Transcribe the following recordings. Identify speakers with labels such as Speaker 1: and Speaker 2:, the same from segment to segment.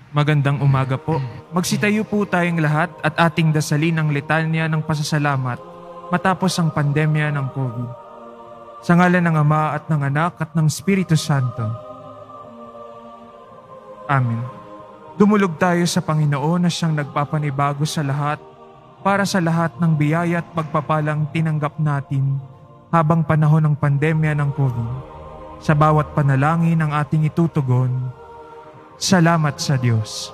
Speaker 1: Magandang umaga po. Magsitayo po tayong lahat at ating dasalin ang litanya ng pasasalamat matapos ang pandemya ng COVID. Sa ngalan ng Ama at ng Anak at ng Espiritu Santo. Amen. Dumulog tayo sa Panginoon na siyang nagpapanibago sa lahat para sa lahat ng biyaya at pagpapalang tinanggap natin habang panahon ng pandemya ng COVID. Sa bawat panalangin ang ating itutugon, salamat sa Diyos.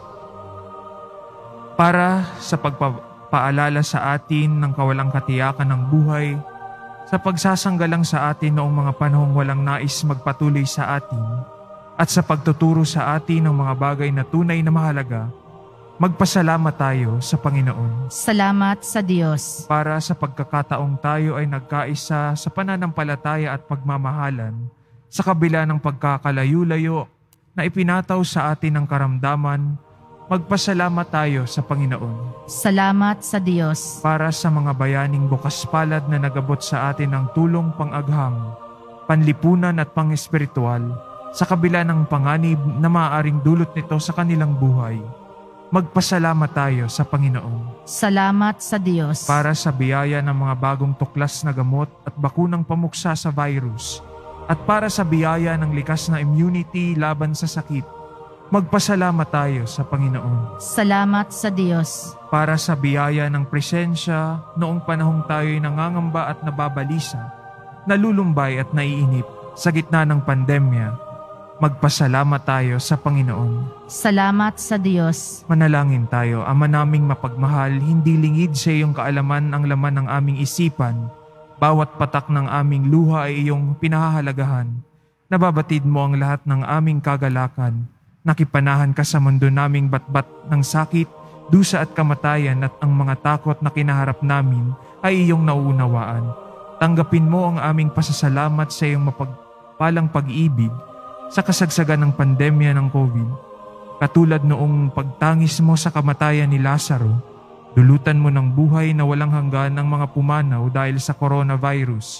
Speaker 1: Para sa pagpapaalala sa atin ng kawalang katiyakan ng buhay, sa pagsasanggalang sa atin noong mga panahong walang nais magpatuloy sa atin, at sa pagtuturo sa atin ng mga bagay na tunay na mahalaga, magpasalamat tayo sa Panginoon.
Speaker 2: Salamat sa Diyos.
Speaker 1: Para sa pagkakataong tayo ay nagkaisa sa pananampalataya at pagmamahalan, sa kabila ng pagkakalayo-layo na ipinataw sa atin ng karamdaman, magpasalamat tayo sa Panginoon.
Speaker 2: Salamat sa Diyos.
Speaker 1: Para sa mga bayaning bukas palad na nagabot sa atin ng tulong pang-agham, panlipunan at pang-espiritual, sa kabila ng panganib na maaaring dulot nito sa kanilang buhay, magpasalamat tayo sa Panginoon.
Speaker 2: Salamat sa Diyos.
Speaker 1: Para sa biyaya ng mga bagong tuklas na gamot at bakunang pamuksa sa virus, at para sa biyaya ng likas na immunity laban sa sakit, magpasalamat tayo sa Panginoon.
Speaker 2: Salamat sa Diyos.
Speaker 1: Para sa biyaya ng presensya noong panahong tayo'y nangangamba at nababalisa, nalulumbay at naiinip sa gitna ng pandemya, magpasalamat tayo sa Panginoon.
Speaker 2: Salamat sa Diyos.
Speaker 1: Manalangin tayo. Ama naming mapagmahal, hindi lingid sa iyong kaalaman ang laman ng aming isipan. Bawat patak ng aming luha ay iyong pinahahalagahan. Nababatid mo ang lahat ng aming kagalakan. Nakipanahan ka sa mundo naming batbat ng sakit, dusa at kamatayan, at ang mga takot na kinaharap namin ay iyong nauunawaan. Tanggapin mo ang aming pasasalamat sa iyong mapagpalang pag-ibig sa kasagsagan ng pandemya ng COVID. Katulad noong pagtangis mo sa kamatayan ni Lazaro, dulutan mo ng buhay na walang hanggan ang mga pumanaw dahil sa coronavirus.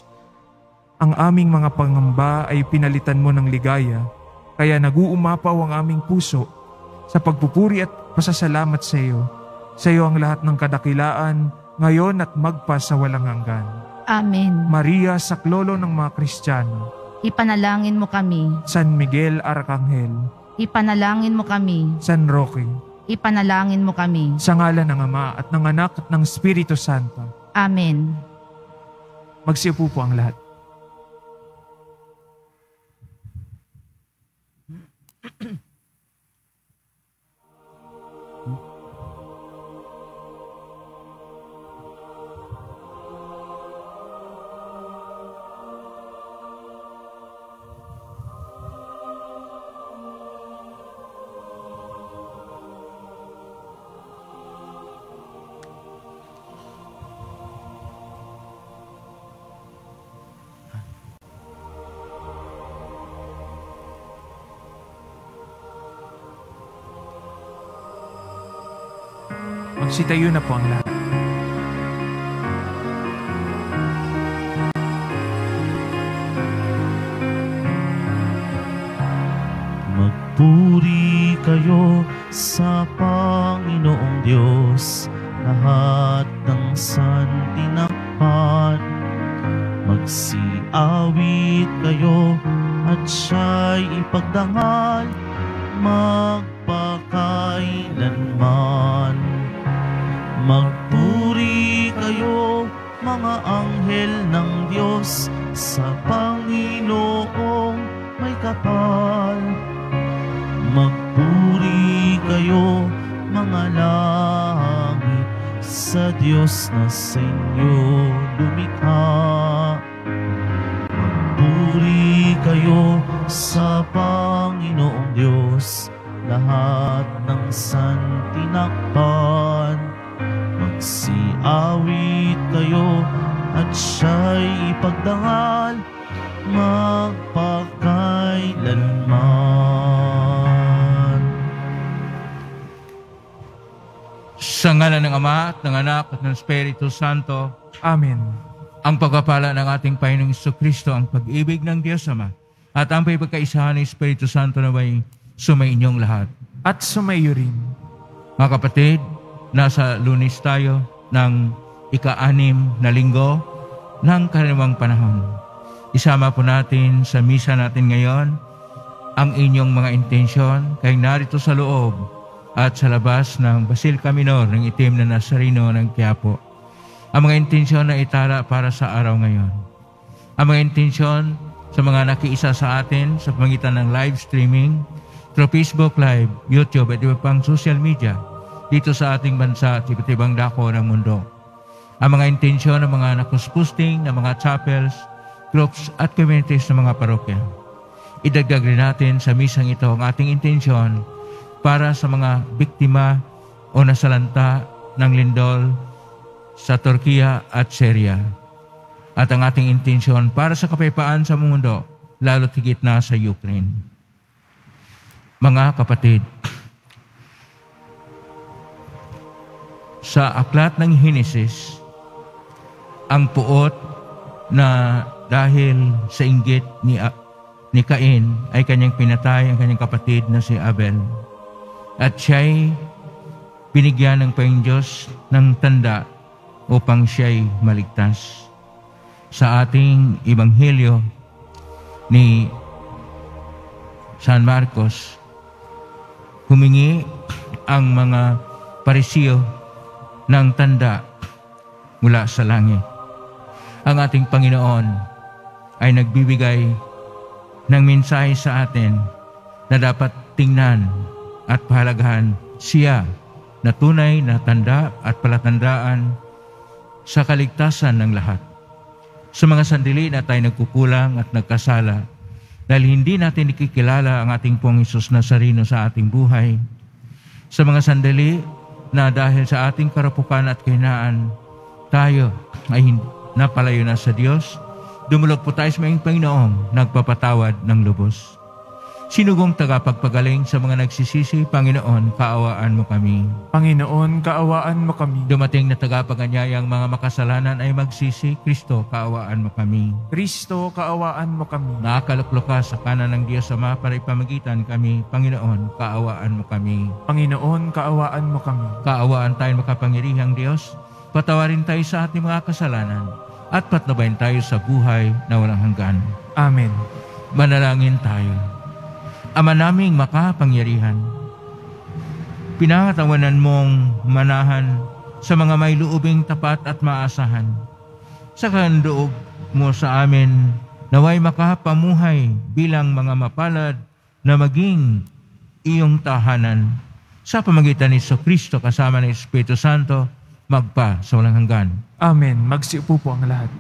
Speaker 1: Ang aming mga pangamba ay pinalitan mo ng ligaya, kaya naguumapaw ang aming puso sa pagpupuri at pasasalamat sa iyo. Sa iyo ang lahat ng kadakilaan, ngayon at magpa sa walang hanggan.
Speaker 2: Amen.
Speaker 1: Maria, saklolo ng mga Kristiyano,
Speaker 2: ipanalangin mo kami.
Speaker 1: San Miguel Arcangel,
Speaker 2: Ipanalangin mo kami.
Speaker 1: San Roque,
Speaker 2: Ipanalangin mo kami.
Speaker 1: sa ngalan ng Ama at ng Anak at ng Espiritu Santo.
Speaker 2: Amen.
Speaker 1: Magsiupo po ang lahat. Magsitayo na po ang lahat.
Speaker 3: Magpuri kayo sa Panginoong Diyos, lahat ng santinakpan. Magsiawit kayo at siya'y ipagdangal magpakailanman. Magpuri kayo mga anghel ng Diyos sa Panginoong may kapal. Magpuri kayo mga langit sa Diyos na sa inyo lumikha. Magpuri kayo sa Panginoong Diyos, lahat ng santinakpan. Magsiawit kayo at siya'y ipagdangal magpakailanman.
Speaker 4: Sa ngalan ng Ama at ng Anak at ng Espiritu Santo.
Speaker 1: Amen.
Speaker 4: Ang pagpapala ng ating Panginoong Jesucristo, ang pag-ibig ng Diyos Ama, at ang pagkaisahan ng Espiritu Santo na may sumainyong lahat.
Speaker 1: at sumayo rin.
Speaker 4: Mga kapatid, nasa Lunes tayo ng ika-6 na linggo ng karaniwang panahon. Isama po natin sa misa natin ngayon ang inyong mga intensyon kay narito sa loob at sa labas ng Basilica Minor ng Itim na Nazareno ng QUIAPO. Ang mga intensyon na itala para sa araw ngayon. Ang mga intensyon sa mga nakiisa sa atin sa pamagitan ng live streaming through Facebook Live, YouTube at iba pang social media dito sa ating bansa at iba't ibang dako ng mundo. Ang mga intensyon ng mga nakuspusting ng mga chapels, groups at communities ng mga parokya. Idagdag rin natin sa misang ito ang ating intensyon para sa mga biktima o nasalanta ng lindol sa Turkiya at Syria. At ang ating intensyon para sa kapayapaan sa mundo, lalo tigit na sa Ukraine. Mga kapatid, sa aklat ng Henesis, ang puot na dahil sa inggit ni Cain ay kanyang pinatay ang kanyang kapatid na si Abel. At siya'y binigyan ng Panginoong Diyos ng tanda upang siya'y maligtas. Sa ating Ebanghelyo ni San Marcos, humingi ang mga Parisiyo ng tanda mula sa langit. Ang ating Panginoon ay nagbibigay ng mensahe sa atin na dapat tingnan at pahalagahan siya na tunay na tanda at palatandaan sa kaligtasan ng lahat. Sa mga sandali na tayo nagkukulang at nagkasala dahil hindi natin ikikilala ang ating Pong Hesus Nazareno sa ating buhay. Sa mga sandali na dahil sa ating karapukan at kahinaan, tayo ay napalayo na sa Diyos, dumulog po tayo sa mga Panginoong nagpapatawad ng lubos. Sinugong tagapagpagaling sa mga nagsisisi, Panginoon, kaawaan mo kami.
Speaker 1: Panginoon, kaawaan mo kami.
Speaker 4: Dumating na tagapaganyayang mga makasalanan ay magsisi, Kristo, kaawaan mo kami.
Speaker 1: Kristo, kaawaan mo kami.
Speaker 4: Nakaluklok ka sa kanan ng Diyos Ama para ipamagitan kami, Panginoon, kaawaan mo kami.
Speaker 1: Panginoon, kaawaan mo kami.
Speaker 4: Kaawaan tayo makapangyarihang Diyos, patawarin tayo sa ating mga kasalanan, at patnubayan tayo sa buhay na walang hanggan.
Speaker 1: Amen.
Speaker 4: Manalangin tayo. Ama naming makapangyarihan, pinangatawanan mong manahan sa mga may luubing tapat at maasahan. Sa kandoob mo sa amin, naway makapamuhay bilang mga mapalad na maging iyong tahanan. Sa pamagitan ni Kristo kasama ng Espiritu Santo, magpa sa walang hanggan.
Speaker 1: Amen. Magsiupo po ang lahat.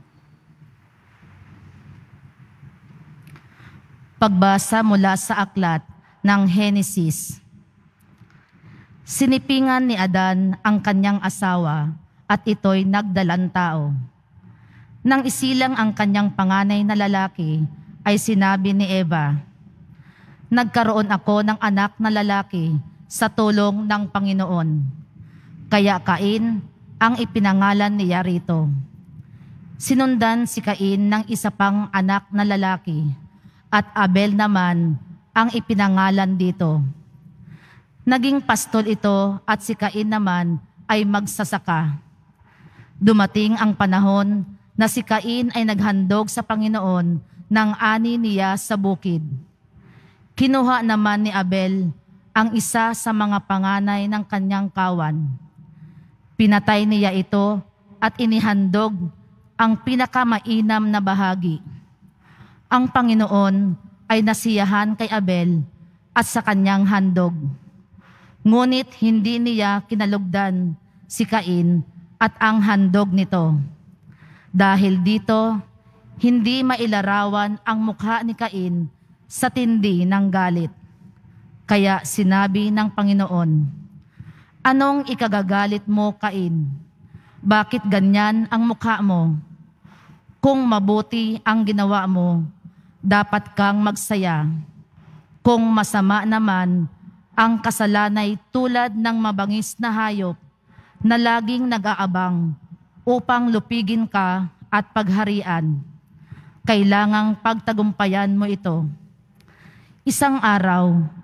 Speaker 2: Pagbasa mula sa aklat ng Henesis. Sinipingan ni Adan ang kanyang asawa at ito'y nagdalang tao. Nang isilang ang kanyang panganay na lalaki, ay sinabi ni Eva, "Nagkaroon ako ng anak na lalaki sa tulong ng Panginoon." Kaya Cain ang ipinangalan niya rito. Sinundan si Cain ng isa pang anak na lalaki, at Abel naman ang ipinangalan dito. Naging pastol ito at si Cain naman ay magsasaka. Dumating ang panahon na si Cain ay naghandog sa Panginoon ng ani niya sa bukid. Kinuha naman ni Abel ang isa sa mga panganay ng kanyang kawan. Pinatay niya ito at inihandog ang pinakamainam na bahagi. Ang Panginoon ay nasiyahan kay Abel at sa kanyang handog. Ngunit hindi niya kinalugdan si Cain at ang handog nito. Dahil dito, hindi mailarawan ang mukha ni Cain sa tindi ng galit. Kaya sinabi ng Panginoon, "Anong ikagagalit mo, Cain? Bakit ganyan ang mukha mo? Kung mabuti ang ginawa mo, dapat kang magsaya. Kung masama naman, ang kasalanay tulad ng mabangis na hayop na laging nag-aabang upang lupigin ka at pagharian. Kailangang pagtagumpayan mo ito. Isang araw,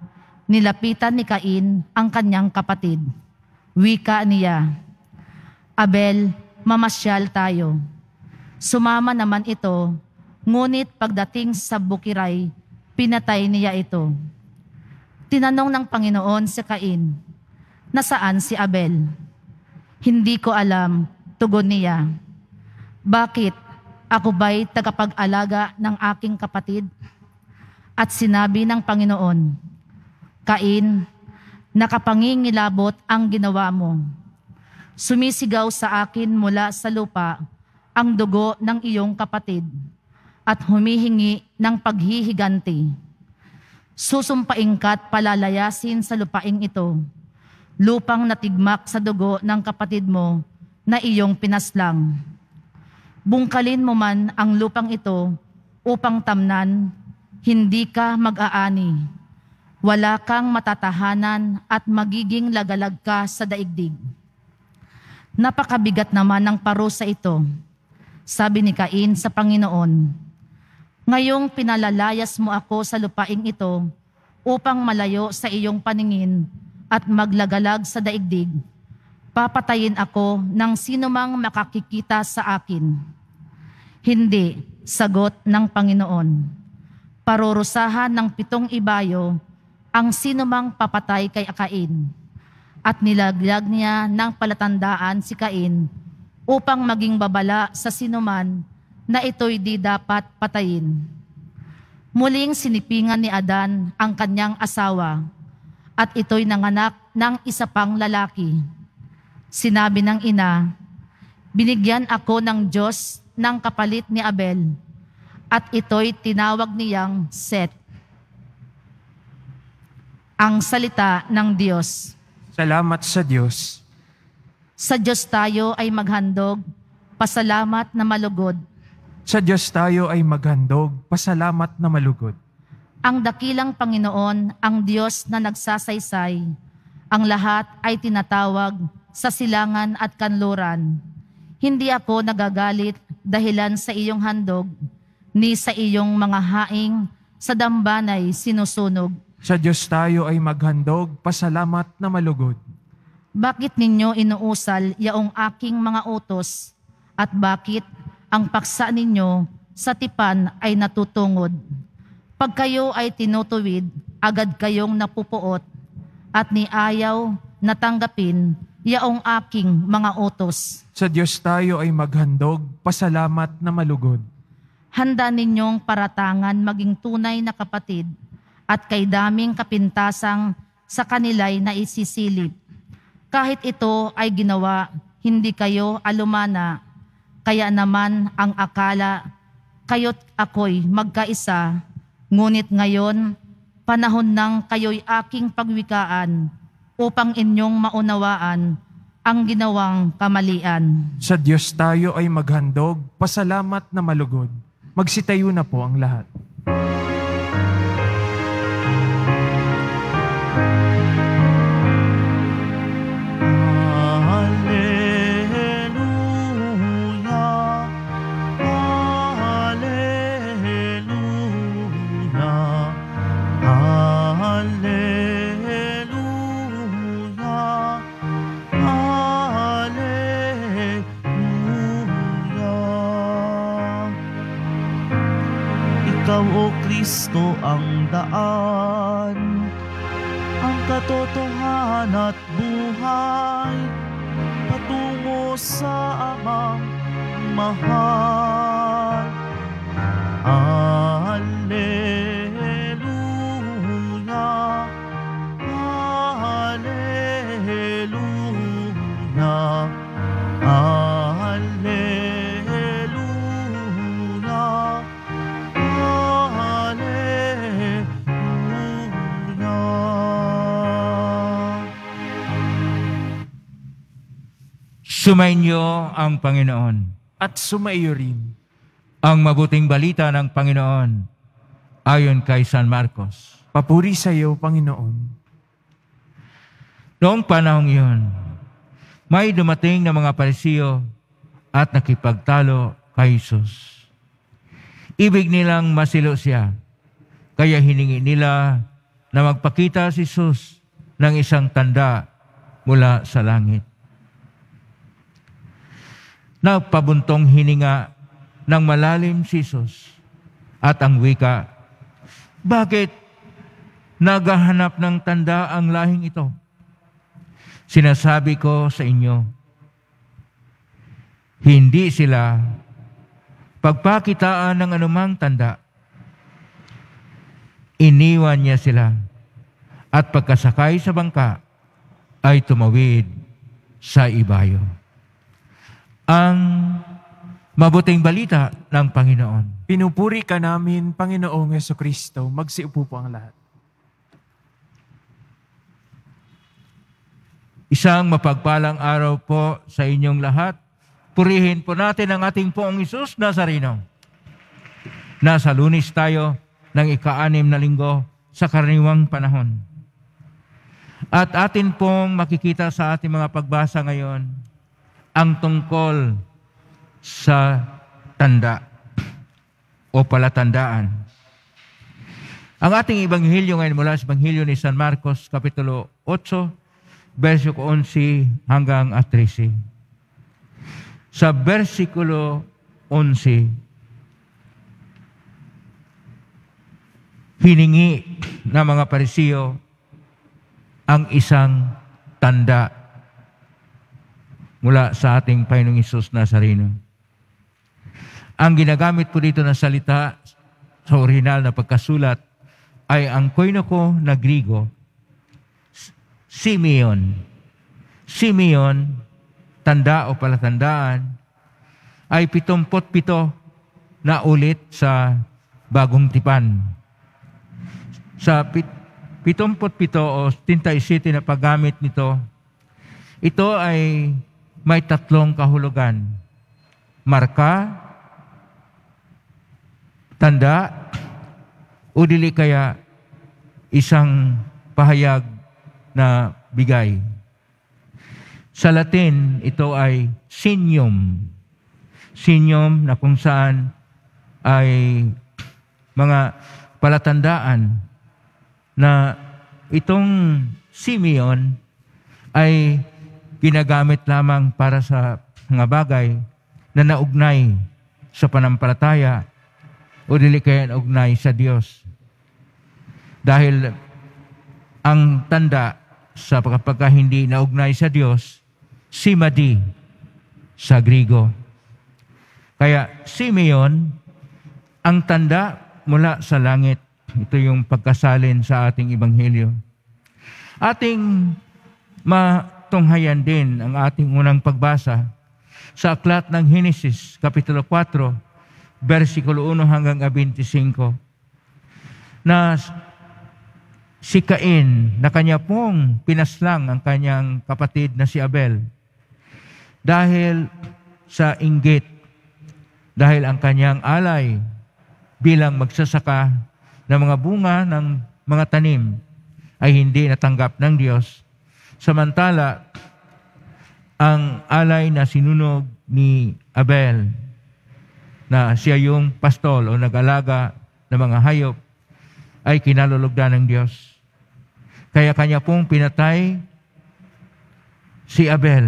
Speaker 2: nilapitan ni Cain ang kanyang kapatid. Wika niya, Abel, mamasyal tayo. Sumama naman ito, ngunit pagdating sa bukiray, pinatay niya ito. Tinanong ng Panginoon si Cain, nasaan si Abel? Hindi ko alam, tugon niya. Bakit? Ako ba'y tagapag-alaga ng aking kapatid? At sinabi ng Panginoon, Cain, nakapangingilabot ang ginawa mo. Sumisigaw sa akin mula sa lupa ang dugo ng iyong kapatid at humihingi ng paghihiganti. Susumpain ka't palalayasin sa lupaing ito, lupang natigmak sa dugo ng kapatid mo na iyong pinaslang. Bungkalin mo man ang lupang ito upang tamnan, hindi ka mag-aani. Wala kang matatahanan at magiging lagalag ka sa daigdig. Napakabigat naman ng parusa ito, sabi ni Cain sa Panginoon. Ngayong pinalalayas mo ako sa lupaing ito upang malayo sa iyong paningin at maglagalag sa daigdig, papatayin ako ng sinumang makakikita sa akin. Hindi, sagot ng Panginoon. Parurusahan ng 7 ibayo ang sinumang papatay kay Cain, at nilaglag niya ng palatandaan si Cain upang maging babala sa sinuman na ito'y di dapat patayin. Muling sinipingan ni Adan ang kanyang asawa, at ito'y nanganak ng isa pang lalaki. Sinabi ng ina, binigyan ako ng Diyos ng kapalit ni Abel, at ito'y tinawag niyang Set. Ang salita ng Diyos.
Speaker 1: Salamat sa Diyos.
Speaker 2: Sa Diyos tayo ay maghandog, pasalamat na malugod.
Speaker 1: Sa Diyos tayo ay maghandog, pasalamat na malugod.
Speaker 2: Ang dakilang Panginoon, ang Diyos na nagsasaysay, ang lahat ay tinatawag sa silangan at kanluran. Hindi ako nagagalit dahilan sa iyong handog, ni sa iyong mga haing sa dambanay sinusunog.
Speaker 1: Sa Diyos tayo ay maghandog, pasalamat na malugod.
Speaker 2: Bakit ninyo inuusal yaong aking mga utos, at bakit ang paksa ninyo sa tipan ay natutungod? Pag kayo ay tinutuwid, agad kayong napupuot, at niayaw na tanggapin yaong aking mga utos.
Speaker 1: Sa Diyos tayo ay maghandog, pasalamat na malugod.
Speaker 2: Handa ninyong paratangan maging tunay na kapatid, at kay daming kapintasang sa kanila'y naisisilip. Kahit ito ay ginawa, hindi kayo alumana, kaya naman ang akala, kayo't ako'y magkaisa, ngunit ngayon, panahon ng kayo'y aking pagwikaan, upang inyong maunawaan ang ginawang kamalian.
Speaker 1: Sa Diyos tayo ay maghandog, pasalamat na malugod. Magsitayo na po ang lahat.
Speaker 3: Ikaw, O Kristo, ang daan, ang katotohanan at buhay, patungo sa Amang mahal. Alleluia, Alleluia, Alleluia.
Speaker 4: Sumainyo ang Panginoon.
Speaker 1: At sumaiyo rin.
Speaker 4: Ang mabuting balita ng Panginoon ayon kay San Marcos.
Speaker 1: Papuri sa iyo, Panginoon.
Speaker 4: Noong panahong iyon, may dumating na mga Parisiyo at nakipagtalo kay Jesus. Ibig nilang masilo siya, kaya hiningi nila na magpakita si Jesus ng isang tanda mula sa langit. Nagpabuntong hininga ng malalim si Jesus at ang wika, bakit naghahanap ng tanda ang lahing ito? Sinasabi ko sa inyo, hindi sila pagpakitaan ng anumang tanda. Iniwan niya sila at pagkasakay sa bangka ay tumawid sa ibayo. Ang mabuting balita ng Panginoon.
Speaker 1: Pinupuri ka namin, Panginoong Jesucristo. Magsiupo po ang lahat.
Speaker 4: Isang mapagpalang araw po sa inyong lahat. Purihin po natin ang ating Poong Hesus Nazareno. Nasa Lunes tayo ng ika-6 na linggo sa karaniwang panahon. At atin pong makikita sa ating mga pagbasa ngayon ang tungkol sa tanda o palatandaan. Ang ating Ebanghelyo ngayon mula sa Ebanghelyo ni San Marcos, Kapitulo 8, versikulo 11 hanggang 13. Sa versikulo 11, hiningi ng mga Parisiyo ang isang tanda mula sa ating Panginoong Hesus Nazareno. Ang ginagamit po dito na salita sa orihinal na pagkasulat ay ang koinoko na Griego, Simeon. Simeon, tanda o palatandaan, ay 77 na ulit sa Bagong Tipan. Sa 77 o 77 na paggamit nito, ito ay may 3 kahulugan. Marka, tanda, o dili kaya isang pahayag na bigay. Sa Latin, ito ay signum. Signum na kung saan ay mga palatandaan na itong Simeon ay ginagamit lamang para sa mga bagay na naugnay sa panampalataya o dili kaya naugnay sa Diyos. Dahil ang tanda sa pagka hindi naugnay sa Diyos, simadi sa Griego. Kaya Simeon, ang tanda mula sa langit. Ito yung pagkasalin sa ating Ebanghelyo. Ating matunghayan din ang ating unang pagbasa sa aklat ng Henesis, Kapitulo 4, versikulo 1 hanggang 25, na si Cain, na kanya pong pinaslang ang kanyang kapatid na si Abel dahil sa inggit, dahil ang kanyang alay bilang magsasaka ng mga bunga ng mga tanim ay hindi natanggap ng Diyos. Samantala, ang alay na sinunog ni Abel, na siya yung pastol o nag-alaga ng mga hayop, ay kinalulugdan ng Diyos. Kaya kanya pong pinatay si Abel.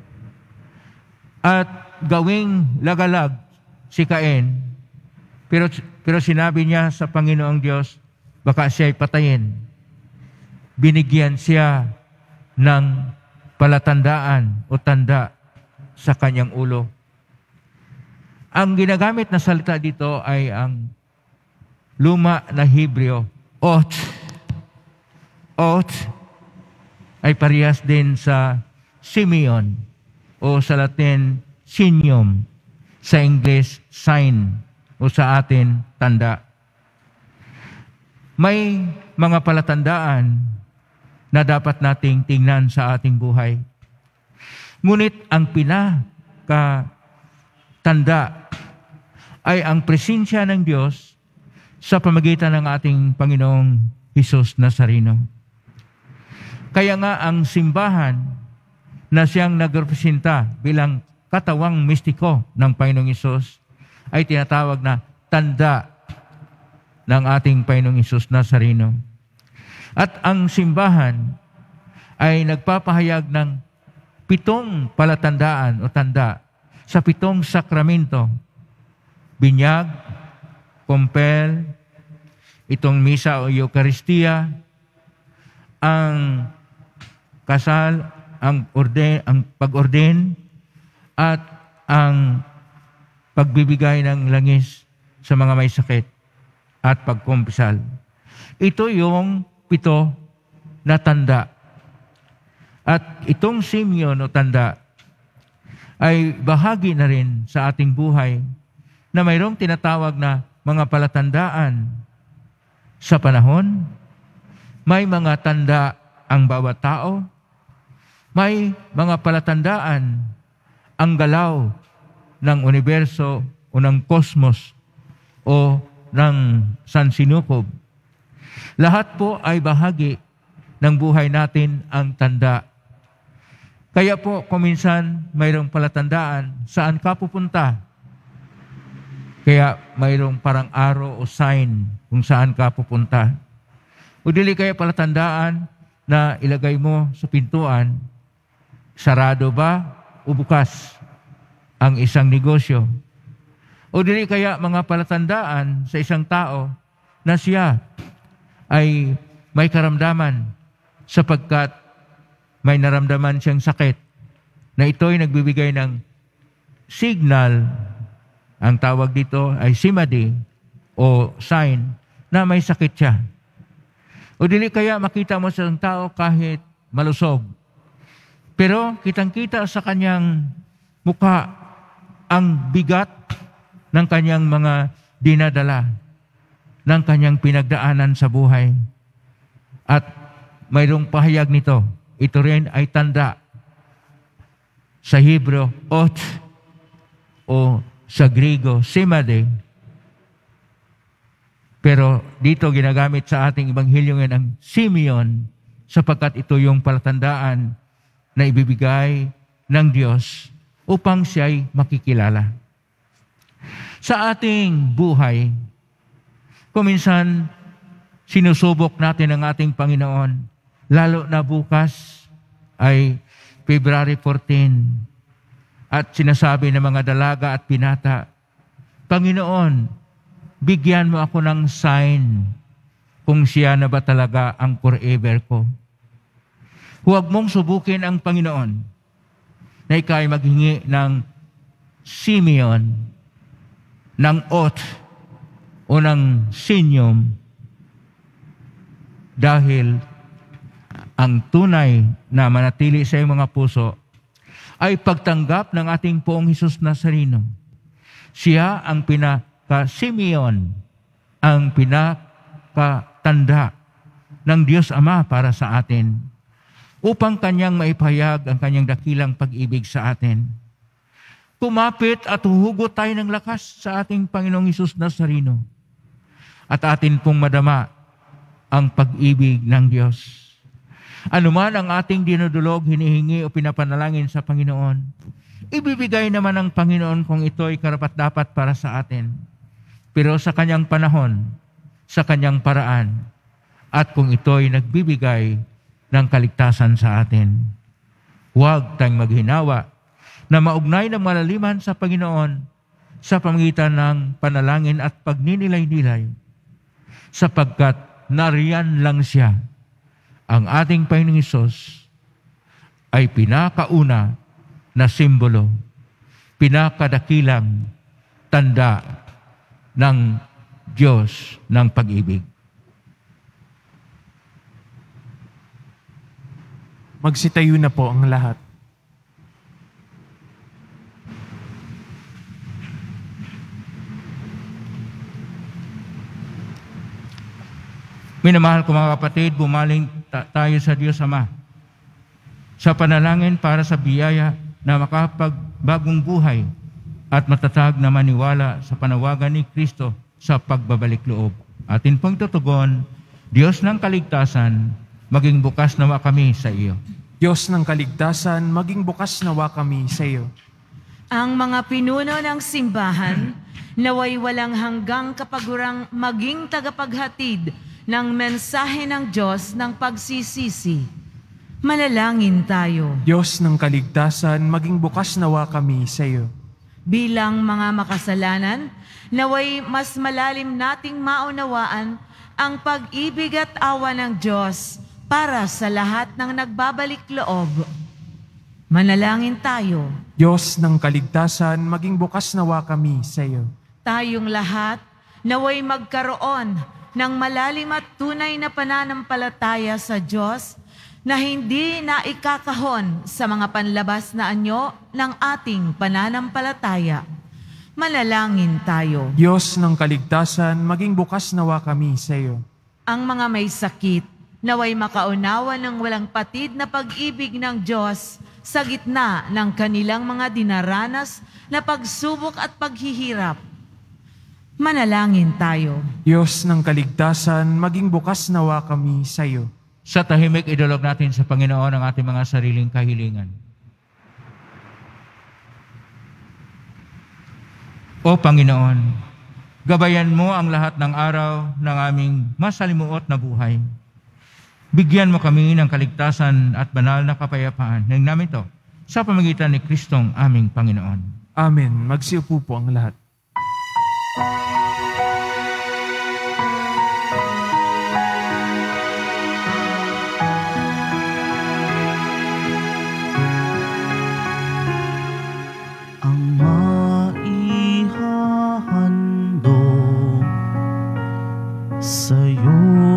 Speaker 4: At gawing lagalag si Cain, pero sinabi niya sa Panginoong Diyos, baka siya'y patayin. Binigyan siya ng palatandaan o tanda sa kanyang ulo. Ang ginagamit na salita dito ay ang luma na Hebreo, ot. Ot ay parehas din sa Simeon o sa Latin signum, sa English sign o sa atin tanda. May mga palatandaan na dapat nating tingnan sa ating buhay. Ngunit ang pinakatanda ay ang presensya ng Diyos sa pamagitan ng ating Panginoong Hesus Nazareno. Kaya nga ang simbahan na siyang nagrepresenta bilang katawang mistiko ng Panginoong Hesus ay tinatawag na tanda ng ating Panginoong Hesus Nazareno. At ang simbahan ay nagpapahayag ng 7 palatandaan o tanda sa 7 sakramento. Binyag, kumpel, itong misa o Eucharistia, ang kasal, ang pag-orden, at ang pagbibigay ng langis sa mga may sakit at pagkumpisal. Ito yung 7 na tanda. At itong Simeon o tanda ay bahagi na rin sa ating buhay na mayroong tinatawag na mga palatandaan sa panahon. May mga tanda ang bawat tao. May mga palatandaan ang galaw ng universo o ng kosmos o ng sansinukob. Lahat po ay bahagi ng buhay natin ang tanda. Kaya po, kuminsan, mayroong palatandaan saan ka pupunta. Kaya mayroong parang arrow o sign kung saan ka pupunta. O dili kaya palatandaan na ilagay mo sa pintuan, sarado ba o bukas ang isang negosyo. O dili kaya mga palatandaan sa isang tao na siya ay may karamdaman sapagkat may naramdaman siyang sakit na ito'y nagbibigay ng signal, ang tawag dito ay simadi o sign na may sakit siya. O dili kaya makita mo sa isang tao kahit malusog, pero kitang-kita sa kanyang mukha ang bigat ng kanyang mga dinadala, ng kanyang pinagdaanan sa buhay. At mayroong pahayag nito. Ito rin ay tanda. Sa Hebro, ot, o sa Griego, simade. Pero dito ginagamit sa ating Ebanghelyo ngayon ang Simeon sapagkat ito yung palatandaan na ibibigay ng Diyos upang siya'y makikilala. Sa ating buhay, kuminsan sinusubok natin ang ating Panginoon, lalo na bukas ay February 14 at sinasabi ng mga dalaga at binata, Panginoon, bigyan mo ako ng sign kung siya na ba talaga ang forever ko. Huwag mong subukin ang Panginoon na ika'y maghingi ng Simeon, ng ot, o ng sinyum dahil ang tunay na manatili sa iyong mga puso ay pagtanggap ng ating Poong Hesus Nazareno. Siya ang pinaka-Simeon, ang pinaka-tanda ng Diyos Ama para sa atin upang kanyang maipahayag ang kanyang dakilang pag-ibig sa atin. Kumapit at huhugot tayo ng lakas sa ating Panginoong Hesus Nazareno at atin pong madama ang pag-ibig ng Diyos. Anuman ang ating dinudulog, hinihingi o pinapanalangin sa Panginoon, ibibigay naman ng Panginoon kung ito'y karapat-dapat para sa atin. Pero sa kanyang panahon, sa kanyang paraan, at kung ito'y nagbibigay ng kaligtasan sa atin. Huwag tayong maghinawa na maugnay ng malaliman sa Panginoon sa pamagitan ng panalangin at pagninilay-nilay sapagkat nariyan lang siya. Ang ating Panginoong Hesus ay pinakauna na simbolo, pinakadakilang tanda ng Diyos ng pag-ibig.
Speaker 1: Magsitayo na po ang lahat.
Speaker 4: Minamahal ko mga kapatid, bumaling tayo sa Diyos Ama sa panalangin para sa biyaya na makapagbagong buhay at matatag na maniwala sa panawagan ni Kristo sa pagbabalik loob. Atin pong tutugon, Diyos ng kaligtasan, maging bukas nawa kami sa iyo.
Speaker 1: Diyos ng kaligtasan, maging bukas nawa kami sa iyo.
Speaker 5: Ang mga pinuno ng simbahan, naway walang hanggang kapagurang maging tagapaghatid ng mensahe ng Diyos ng pagsisisi. Manalangin tayo.
Speaker 1: Diyos ng kaligtasan, maging bukas nawa kami sa iyo.
Speaker 5: Bilang mga makasalanan, naway mas malalim nating maunawaan ang pag-ibig at awa ng Diyos para sa lahat ng nagbabalik loob. Manalangin tayo.
Speaker 1: Diyos ng kaligtasan, maging bukas nawa kami sa iyo.
Speaker 5: Tayong lahat naway magkaroon ng malalim at tunay na pananampalataya sa Diyos na hindi na ikakahon sa mga panlabas na anyo ng ating pananampalataya. Manalangin tayo.
Speaker 1: Diyos ng kaligtasan, maging bukas nawa kami sa iyo.
Speaker 5: Ang mga may sakit, naway makaunawa ng walang patid na pag-ibig ng Diyos sa gitna ng kanilang mga dinaranas na pagsubok at paghihirap. Manalangin tayo.
Speaker 1: Diyos ng kaligtasan, maging bukas nawa kami sa iyo.
Speaker 4: Sa tahimik, idulog natin sa Panginoon ang ating mga sariling kahilingan. O Panginoon, gabayan mo ang lahat ng araw ng aming masalimuot na buhay. Bigyan mo kami ng kaligtasan at banal na kapayapaan. Nang namin ito, sa pamamagitan ni Kristong aming Panginoon.
Speaker 1: Amen. Magsiupo po ang lahat.
Speaker 3: Sa'yo,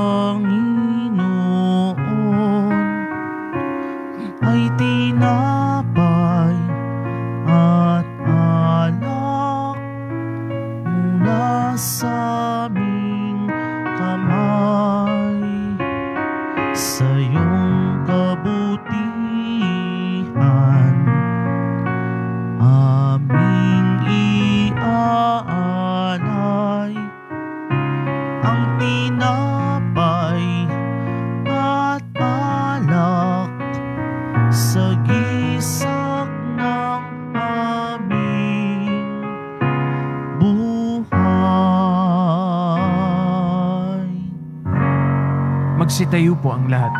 Speaker 3: Panginoon, ay tinapay at alak mula sa aming kamay. Sa iyong kabutihan, aming iaalay ang tinapay at alak sa gisak ng aming buhay.
Speaker 1: Magsitayo po ang lahat.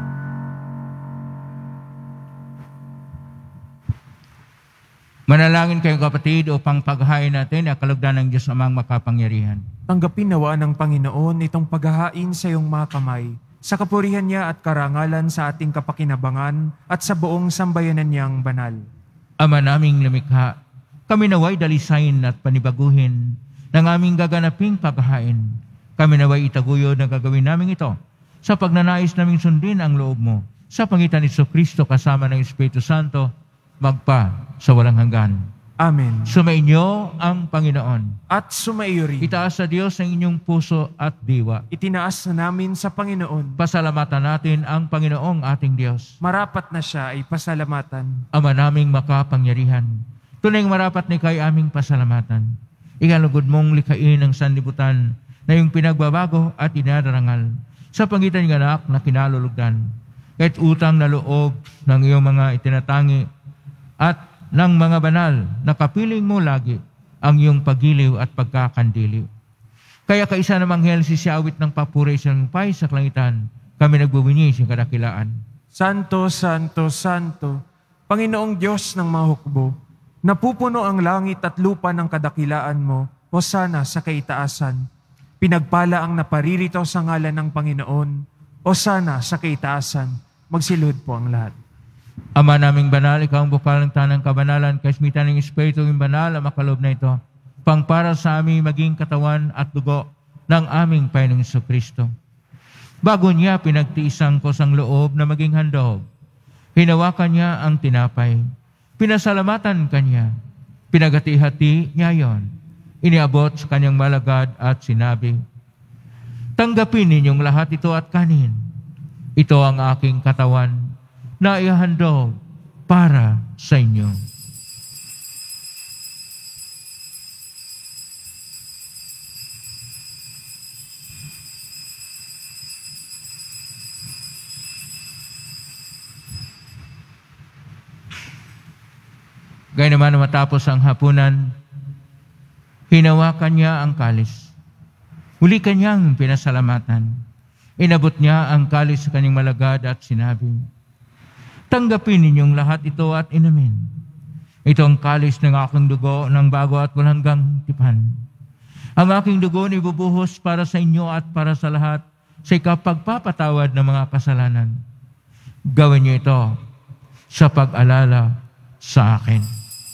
Speaker 4: Manalangin kayo kapatid upang paghahain natin ang kalugdan ng Diyos amang makapangyarihan.
Speaker 1: Tanggapin nawa ng Panginoon itong paghahain sa iyong mga kamay, sa kapurihan niya at karangalan sa ating kapakinabangan at sa buong sambayanan niyang banal.
Speaker 4: Ama naming lumikha, kami naway dalisayin at panibaguhin ng aming gaganaping paghahain. Kami naway itaguyod na gagawin namin ito sa pagnanais naming sundin ang loob mo sa pangitan ni Kristo kasama ng Espiritu Santo, magpa sa walang hanggan.
Speaker 1: Amen.
Speaker 4: Sumainyo ang Panginoon.
Speaker 1: At sumaiyo rin.
Speaker 4: Itaas sa Diyos ang inyong puso at diwa.
Speaker 1: Itinaas na namin sa Panginoon.
Speaker 4: Pasalamatan natin ang Panginoong ating Diyos.
Speaker 1: Marapat na siya ay pasalamatan.
Speaker 4: Ama naming makapangyarihan, tunay marapat ni kay aming pasalamatan. Ikalugod mong likhain ang sanlibutan na iyong pinagbabago at inadarangal sa pangitan ng anak na kinalulugdan. Kahit utang na loob ng iyong mga itinatangi at ng mga banal na kapiling mo lagi ang iyong pagiliw at pagkakandiliw. Kaya kaisa namang hel si siawit ng papuri sa pay sa kalangitan, kami nagbubunyi sa kadakilaan.
Speaker 1: Santo, Santo, Santo, Panginoong Diyos ng mga hukbo, napupuno ang langit at lupa ng kadakilaan mo, hosana sa kaitaasan. Pinagpala ang naparirito sa ngalan ng Panginoon, hosana sa kaitaasan. Magsilhod po ang lahat.
Speaker 4: Ama naming banal, ikaw ang bukal ng tanang kabanalan, kaismitan ng Espiritu ng banal ang makalob na ito, pang para sa aming maging katawan at dugo ng aming Panginoong Kristo. Bago niya pinagtiisang ko sang loob na maging handog, hinawakan niya ang tinapay, pinasalamatan kanya, pinagati-hati niya yon, iniabot sa kanyang malagad at sinabi, tanggapin ninyong lahat ito at kanin. Ito ang aking katawan na ihandog para sa inyo. Gaya naman matapos ang hapunan, hinawakan niya ang kalis. Muli kanyang pinasalamatan. Inabot niya ang kalis sa kanyang malagad at sinabi, tanggapin ninyong lahat ito at inumin. Ito ang kalis ng aking dugo ng bago at walang hanggang tipan. Ang aking dugo na ibubuhos para sa inyo at para sa lahat sa ikapagpapatawad ng mga kasalanan. Gawin niyo ito sa pag-alala sa akin.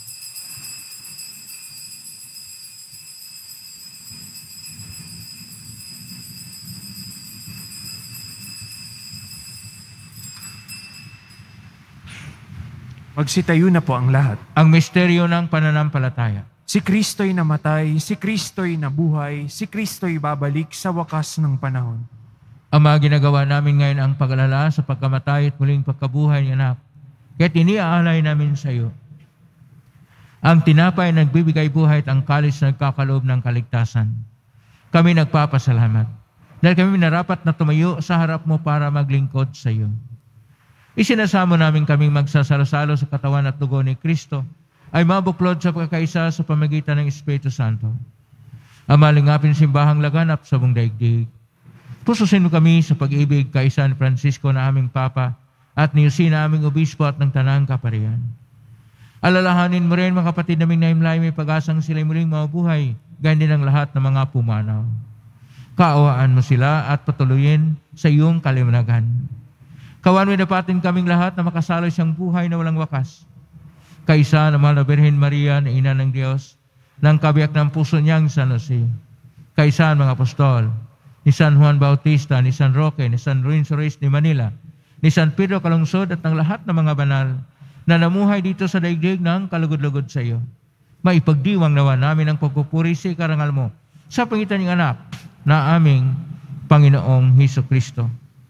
Speaker 1: Magsitayo na po ang lahat.
Speaker 4: Ang misteryo ng pananampalataya.
Speaker 1: Si Kristo'y namatay, si Kristo'y nabuhay, si Kristo'y babalik sa wakas ng panahon.
Speaker 4: Ama, ginagawa namin ngayon ang pag-alala sa pagkamatay at muling pagkabuhay ni anak. Kaya't iniaalay namin sa iyo ang tinapay na nagbibigay buhay at ang kalis na nagkakaloob ng kaligtasan. Kami nagpapasalamat dahil kami narapat na tumayo sa harap mo para maglingkod sa iyo. Isinasamo namin kaming magsasalo-salo sa katawan at dugo ni Kristo ay mabuklod sa pagkakaisa sa pamagitan ng Espiritu Santo. Ama, lingapin simbahang laganap sa buong daigdig. Pususin mo kami sa pag-ibig kaisa ni Francisco na aming Papa at ni Jose na aming Obispo at ng Tanang Kaparian. Alalahanin mo rin mga kapatid naming naimlay may pag-asang sila'y muling mabuhay, ganyan din ang lahat ng mga pumanaw. Kaawaan mo sila at patuloyin sa iyong kaliwanagan. Kawan mo dapatin kaming lahat na makasalo siyang buhay na walang wakas. Kaisa na mahal na Birhen Maria na Ina ng Diyos, ng kabiyak ng puso niyang San Jose. Kaisa ang mga apostol, ni San Juan Bautista, ni San Roque, ni San Lorenzo Reyes ni Manila, ni San Pedro Calungsod at ng lahat ng mga banal na namuhay dito sa daigdig ng kalugod-lugod sa iyo. Maipagdiwang nawa namin ang pagpupuri sa karangal mo sa pangitan ng anak na aming Panginoong Hesus Kristo.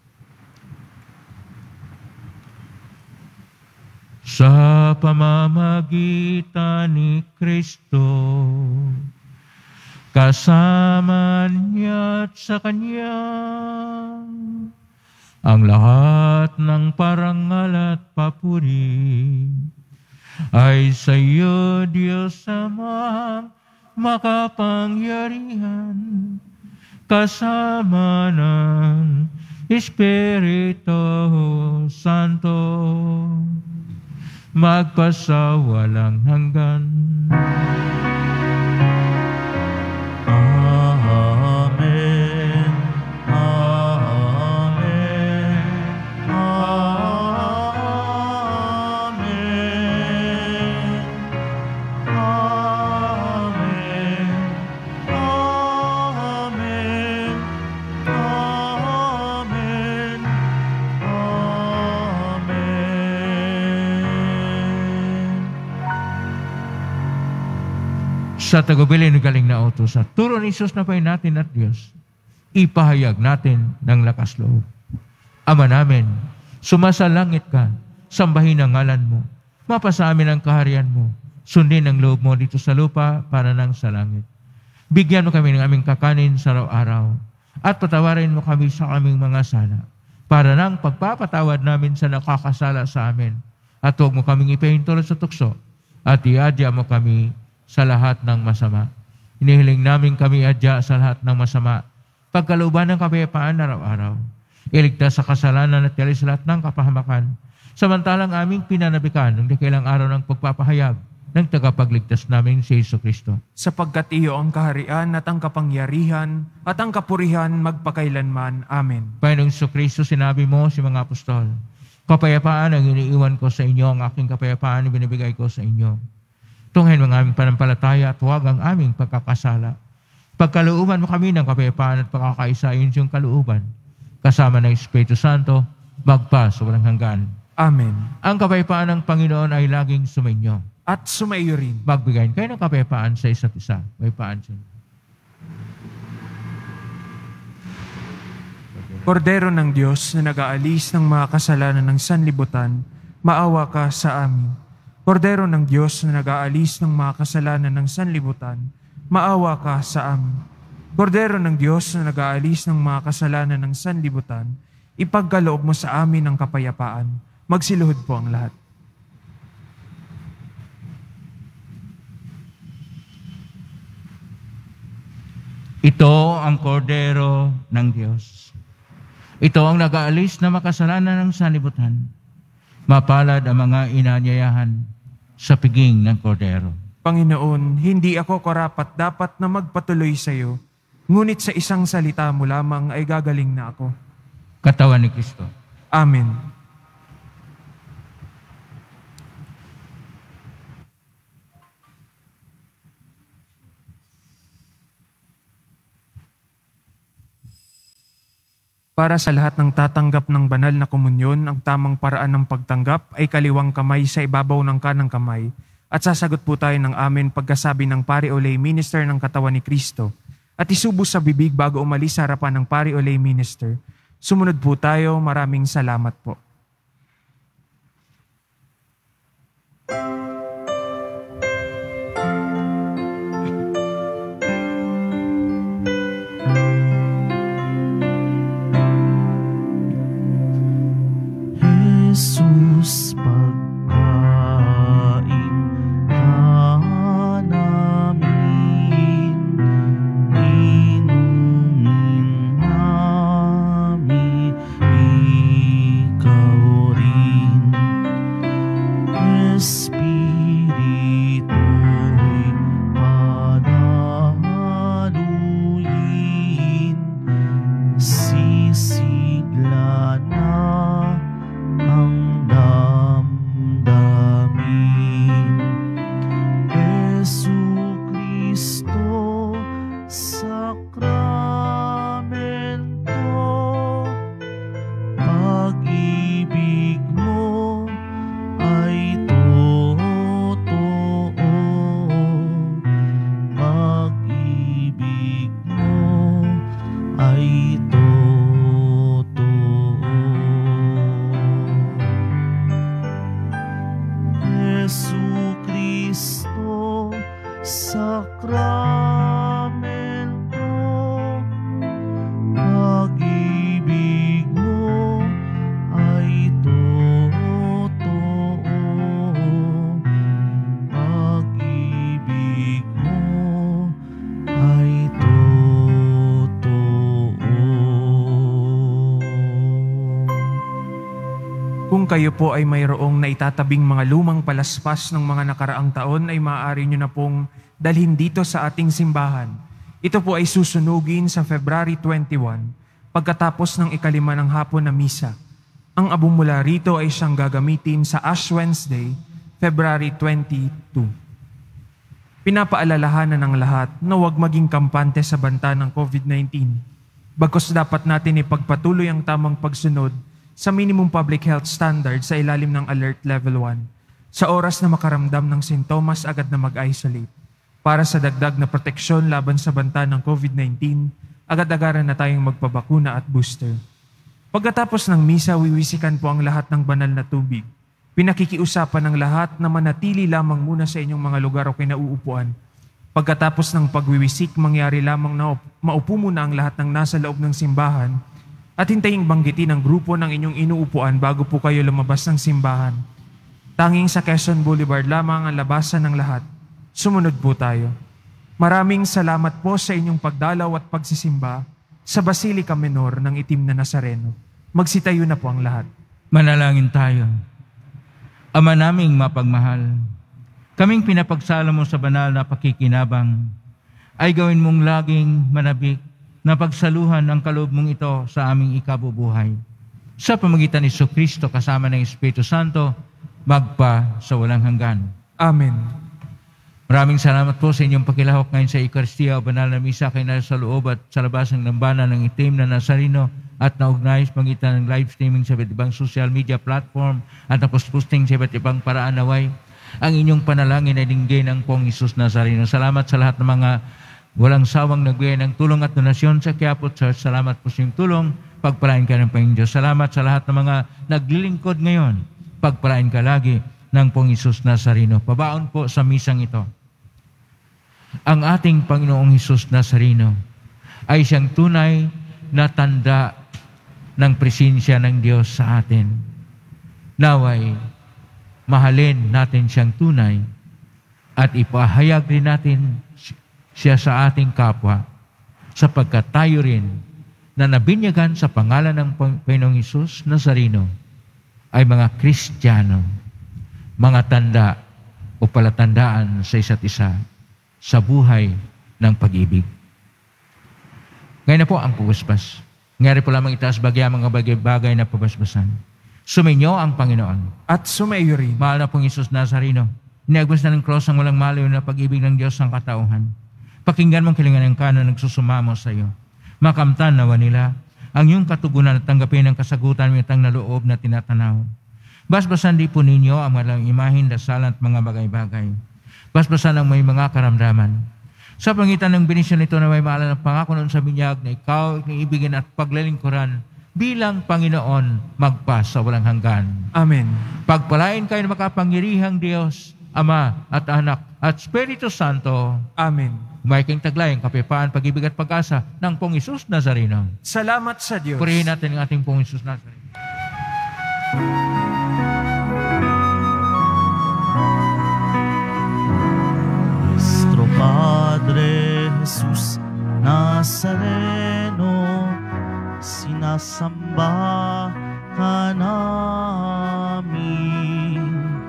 Speaker 4: Sa pamamagitan ni Kristo, kasama niya at sa Kanya, ang lahat ng parangal at papuri ay sa iyo, Diyos Amang makapangyarihan, kasama ng Espiritu Santo, magpasawalang hanggan.
Speaker 3: Amen. Amen. Amen. Amen. Amen. Amen.
Speaker 4: Sa tagubilin ng galing na utos at turo ni Jesus na pay natin at Diyos, ipahayag natin ng lakas loob. Ama namin, sumasalangit ka, sambahin ang ngalan mo, mapasa amin ang kaharian mo, sundin ang loob mo dito sa lupa para nang sa langit. Bigyan mo kami ng aming kakanin sa araw-araw at patawarin mo kami sa aming mga sala para nang pagpapatawad namin sa nakakasala sa amin at huwag mo kaming ipahintulot sa tukso at iadya mo kami sa lahat ng masama. Inihiling namin kami adya sa lahat ng masama, pagkalooban ng kapayapaan araw-araw. Iligtas sa kasalanan at yalis sa lahat ng kapahamakan, samantalang aming pinanabikan ng dakilang araw ng pagpapahayag ng tagapagligtas namin si Jesucristo.
Speaker 1: Sapagkat iyo ang kaharian at ang kapangyarihan at ang kapurihan magpakailanman. Amen.
Speaker 4: Panginoong Jesucristo, sinabi mo si mga apostol, kapayapaan ang iniiwan ko sa inyo, ang aking kapayapaan ang binibigay ko sa inyo. Tunghayin mo ang aming panampalataya at huwag ang aming pagkakasala. Pagkalooban mo kami ng kapayapaan at pagkakaisayin yung kalooban, kasama ng Espiritu Santo, magpa sa walang hanggan.
Speaker 1: Amen.
Speaker 4: Ang kapayapaan ng Panginoon ay laging sumainyo.
Speaker 1: At sumaiyo rin.
Speaker 4: Magbigay kayo ng kapayapaan sa isa't isa. Kapayapaan sa inyo.
Speaker 1: Kordero ng Diyos na nag-aalis ng mga kasalanan ng sanlibutan, maawa ka sa amin. Kordero ng Diyos na nag-aalis ng mga kasalanan ng sanlibutan, maawa ka sa amin. Kordero ng Diyos na nag-aalis ng mga kasalanan ng sanlibutan, ipagkaloob mo sa amin ang kapayapaan. Magsiluhod po ang lahat.
Speaker 4: Ito ang kordero ng Diyos. Ito ang nag-aalis na makasalanan ng sanlibutan. Mapalad ang mga inanyayahan sa piging ng kordero.
Speaker 1: Panginoon, hindi ako karapat-dapat na magpatuloy sa iyo, ngunit sa isang salita mo lamang ay gagaling na ako.
Speaker 4: Katawan ni Kristo.
Speaker 1: Amen. Para sa lahat ng tatanggap ng banal na komunyon, ang tamang paraan ng pagtanggap ay kaliwang kamay sa ibabaw ng kanang kamay. At sasagot po tayo ng amen pagkasabi ng pari o lay minister ng katawan ni Kristo. At isubo sa bibig bago umalis sa harapan ng pari o lay minister. Sumunod po tayo. Maraming salamat po.
Speaker 3: Jesus, pagkain ka namin, inumin namin, ikaw rin. Espiritu'y padaluin, sisigla na ang damdamin. Jesucristo, sakramento, pag-ibig mo ay totoo. Pag-ibig mo ay Jesucristo, sakramento, pag-ibig mo ay totoo. Pag-ibig mo ay totoo.
Speaker 1: Kung kayo po ay mayroong naitatabing mga lumang palaspas ng mga nakaraang taon, ay maaari nyo na pong dalhin dito sa ating simbahan. Ito po ay susunugin sa February 21, pagkatapos ng 5 ng hapon na misa. Ang abong mula rito ay siyang gagamitin sa Ash Wednesday, February 22. Pinapaalalahanan ng lahat na huwag maging kampante sa banta ng COVID-19. Bagkus dapat natin ipagpatuloy ang tamang pagsunod sa minimum public health standard sa ilalim ng Alert Level 1. Sa oras na makaramdam ng sintomas, agad na mag-isolate. Para sa dagdag na proteksyon laban sa banta ng COVID-19, agad-agaran na tayong magpabakuna at booster. Pagkatapos ng misa, wiwisikan po ang lahat ng banal na tubig. Pinakikiusapan ng lahat na manatili lamang muna sa inyong mga lugar o kinauupuan. Pagkatapos ng pagwiwisik, mangyari lamang na maupo muna ang lahat ng nasa loob ng simbahan at hintaying banggitin ang grupo ng inyong inuupuan bago po kayo lumabas ng simbahan. Tanging sa Quezon Boulevard lamang ang labasan ng lahat. Sumunod po tayo. Maraming salamat po sa inyong pagdalaw at pagsisimba sa Basilica Menor ng Itim na Nazareno. Magsitayo na po ang lahat.
Speaker 4: Manalangin tayo. Ama naming mapagmahal, kaming pinapagsala mo sa banal na pakikinabang, ay gawin mong laging manabik na pagsaluhan ang kaloob mong ito sa aming ikabubuhay. Sa pamagitan ni Jesucristo kasama ng Espiritu Santo, magpa sa walang hanggan.
Speaker 1: Amen.
Speaker 4: Maraming salamat po sa inyong pakilahok ngayon sa Eucharistia o Banal na Misa kay nasa loob at sa labas ng dambana ng Itim na Nazareno at naugnay sa pamagitan ng live streaming sa iba't ibang social media platform at posting sa iba't ibang paraan naway. Ang inyong panalangin ay dinggin ng Pong Isus Nazareno. Salamat sa lahat ng mga walang sawang nagbigay ng tulong at donasyon sa QUIAPO Church. Salamat po sa inyong tulong. Pagpalain ka ng Panginoon Diyos. Salamat sa lahat ng mga naglilingkod ngayon. Pagpalain ka lagi ng Pong Isus Nazareno. Pabaon po sa misang ito. Ang ating Panginoong Hesus Nazareno ay siyang tunay na tanda ng presensya ng Diyos sa atin. Naway, mahalin natin siyang tunay at ipahayag rin natin siya sa ating kapwa sapagkat tayo rin na nabinyagan sa pangalan ng Panginoong Hesus Nazareno ay mga Kristiyano, mga tanda o palatandaan sa isa't isa sa buhay ng pag-ibig. Ngayon na po ang pabasbas. Ngayari po lamang itaas bagya mga bagay na pabasbasan. Suminyo ang Panginoon.
Speaker 1: At sumayo rin.
Speaker 4: Mahal na pong Hesus Nazareno, iniagwas na ng cross ang walang maliw na pag-ibig ng Diyos ang katauhan. Pakinggan mong kilingan ng kanon nagsusumamo sa iyo. Makamtan nawa nila ang iyong katugunan at tanggapin ang kasagutan ng itang na loob na tinatanaw. Basbasan di po ninyo ang malang imahin, dasalan at mga bagay-bagay. Basbasan ang may mga karamdaman. Sa pangitan ng benisyon nito na may maalan ng pangako noon sa binyag na ikaw iibigin at paglalingkuran bilang Panginoon magpa sa walang hanggan.
Speaker 1: Amen.
Speaker 4: Pagpalain kayo ng makapangyarihang Diyos, Ama at Anak at Espiritu Santo.
Speaker 1: Amen.
Speaker 4: Umayking taglay ang kapayapaan, pag-ibig at pag-asa ng Pong Hesus Nazareno.
Speaker 1: Salamat sa Diyos.
Speaker 4: Purihin natin ang ating Pong Hesus Nazareno.
Speaker 3: Nuestro Padre Jesus Nazareno, sinasamba ka namin,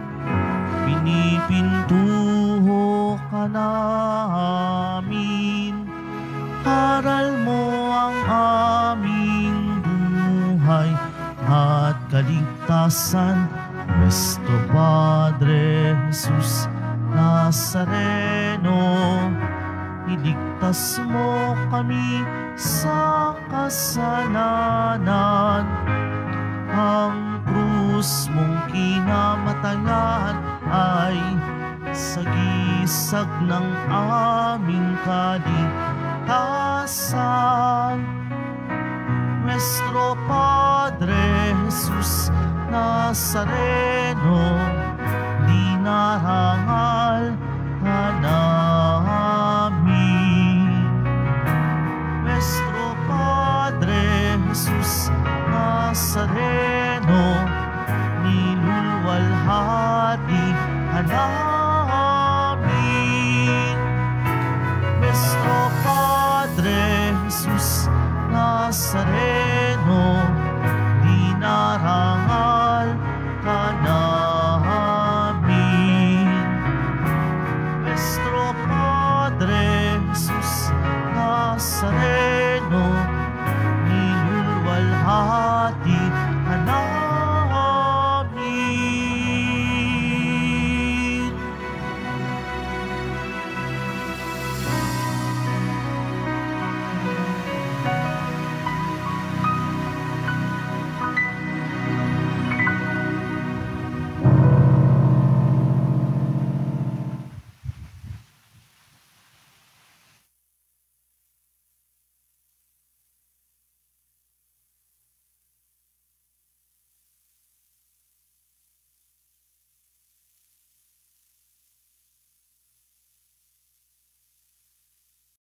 Speaker 3: pinipintuho ka namin, aral mo ang aming buhay at kaligtasan. Nuestro Padre Jesus Nazareno, iligtas mo kami sa kasalanan. Ang krus mong kinamatayan ay sagisag ng aming kaligtasan. Nuestro Padre Jesus Nazareno, dinara